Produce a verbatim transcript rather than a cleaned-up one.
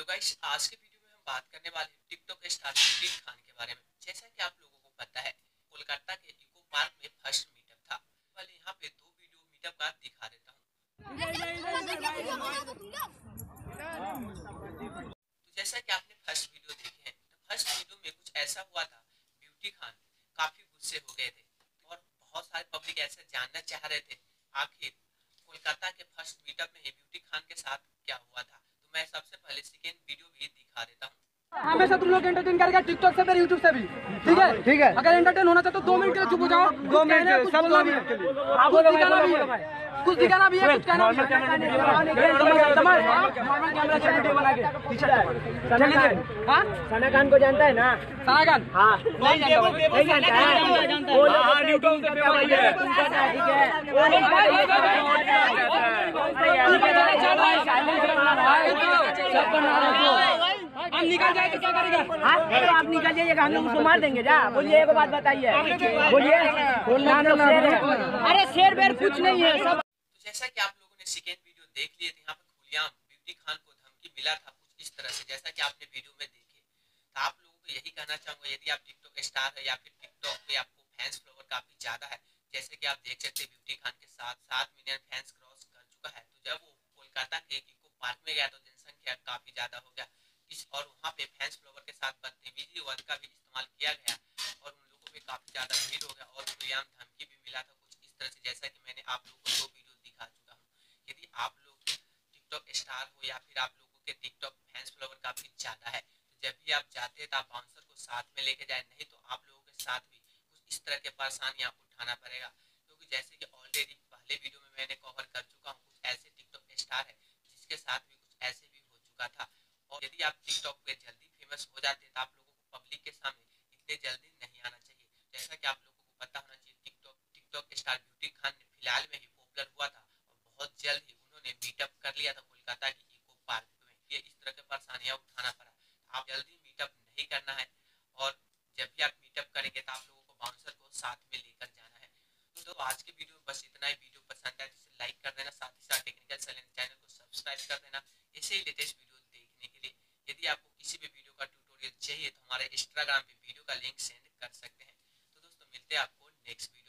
Hello guys, आज के video में हम बात करने वाले हैं टिकटॉक स्टार ब्यूटी खान के बारे में। जैसा कि आप लोगों को पता है, कोलकाता के इको पार्क में फर्स्ट मीटअप था। वाले यहाँ पे दो वीडियो मीटअप का दिखा देता हूँ। तो जैसा कि आपने फर्स्ट वीडियो देखे हैं, तो फर्स्ट वीडियो में कुछ ऐसा हुआ था, ब्यूटी खान काफी गुस्से हो गए थे और बहुत सारे पब्लिक ऐसे जानना चाह रहे थे आखिर कोलकाता के फर्स्ट मीटअप में ही ब्यूटी खान के साथ क्या हुआ था। तो मैं सबसे पहले सेकेंड वीडियो भी दिखा देता हूँ। हमेशा तुम लोग एंटरटेन करेगा टिकटॉक से, फिर यूट्यूब से भी। ठीक है ठीक है। अगर एंटरटेन होना चाहते तो दो मिनट के लिए चुप हो जाओ। दो मिनट सब दो मिनट के लिए कुछ दिखाना भी है, कुछ दिखाना भी है, कुछ कहना भी है। नॉर्मल कैमरा से वीडियो बना के चलिए। हाँ, सना खान को जानता है ना? सना खान हाँ नहीं जानता, नहीं जानता है। हाँ यूट्यूब पे फेमस है, तुमको ठीक है। हम निकल जाए तो क्या करेगा? हाँ तो आप निकल जाइएगा, हम लोग उसको मार देंगे। जा बोलिए, एक बात बताइए, बोलिए। अरे शेर बेर कुछ नहीं है सब। तो जैसा कि आप लोगों ने सेकेंड वीडियो देख लिए थे, यहाँ पे खुलेआम ब्यूटी खान को धमकी मिला था कुछ इस तरह से, जैसा कि आपने वीडियो में देखे। तो आप लोगों को यही कहना चाहूंगा, यदि आप टिकटॉक स्टार है या फिर टिकटॉक पे आपको फैंस फॉलोवर काफी ज्यादा है, जैसे कि आप देख सकते हैं ब्यूटी खान के साथ सात मिलियन फैंस क्रॉस कर चुका है। तो जब वो कोलकाता के इको पार्क में गया तो जनसंख्या काफी ज्यादा हो गया और वहाँ पे फैंस फ्लोवर के साथ बदतमीजी वर्ड का भी इस्तेमाल किया गया और उन लोगों पे काफी ज्यादा भीड़ हो गया और खुलेआम धमकी भी मिला था कुछ इस तरह से, जैसा कि मैंने आप लोगों को दो वीडियो दिखा चुका हूँ। यदि आप लोग टिकटॉक स्टार हो या फिर आप लोगों के टिकटॉक फैंस फ्लोवर काफी ज्यादा है, तो जब भी आप जाते हैं तो आप बाउंसर को साथ में लेके जाए, नहीं तो आप लोगों के साथ भी कुछ इस तरह के परेशानियां उठाना पड़ेगा। क्योंकि जैसे कि ऑलरेडी पहले वीडियो में मैंने कवर कर चुका हूँ, कुछ ऐसे टिकटॉक स्टार है जिसके साथ भी कुछ ऐसे भी हो चुका था। और यदि आप टिकटॉक पे जल्दी फेमस हो जाते हैं तो आप लोगों को पब्लिक के सामने इतने जल्दी नहीं आना चाहिए। जैसा कि आप लोगों को पता होना चाहिए, TikTok TikTok star Beauty Khan ने फिलहाल में ही पॉपुलर हुआ था और बहुत जल्द ही उन्होंने मीटअप कर लिया था कोलकाता की इको पार्क में। ये इस तरह के परेशानियां उठाना पड़ा। आप जल्दी मीटअप नहीं करना है और जब भी आप मीटअप करेंगे तो आप लोगों को बाउंसर को साथ में लेकर जाना है। तो आज के वीडियो में बस इतना ही। वीडियो पसंद आए तो लाइक कर देना, साथ ही साथ टेक्निकल चैनल को सब्सक्राइब कर देना ऐसे ही लेटेस्ट वीडियो देखने के लिए। यदि आपको किसी भी वीडियो का ट्यूटोरियल चाहिए तो हमारे इंस्टाग्राम पे वीडियो का लिंक सेंड कर सकते हैं। तो दोस्तों मिलते हैं आपको नेक्स्ट वीडियो।